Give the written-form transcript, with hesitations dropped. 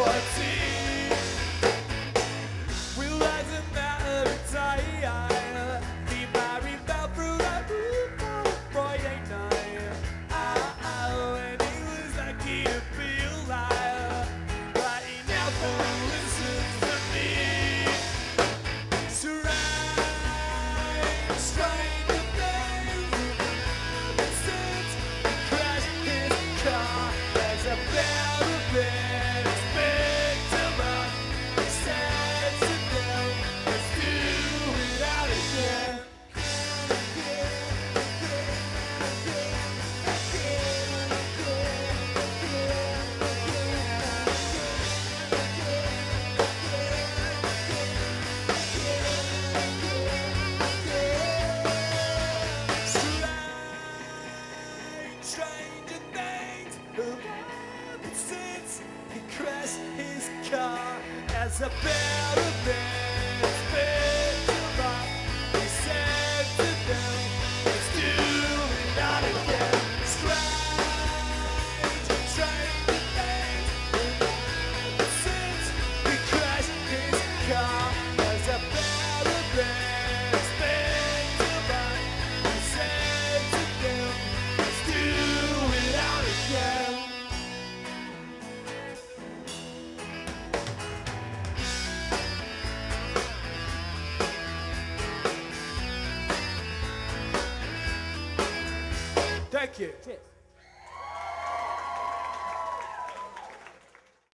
14. Realizing that every time the Mary fell through that roof on a Friday night. And he was lucky to feel alive, but he never listens to me. Stranger things since he crashed his car as a better bed picked him up. He said to them, let's do it out again. Stranger things have happened since he crashed his car as a better man picked him up. He said to them, let's do it out again. Stranger things have happened since he crashed his car as a better man picked him up. He said to them, do it out again. Thank you. Cheers.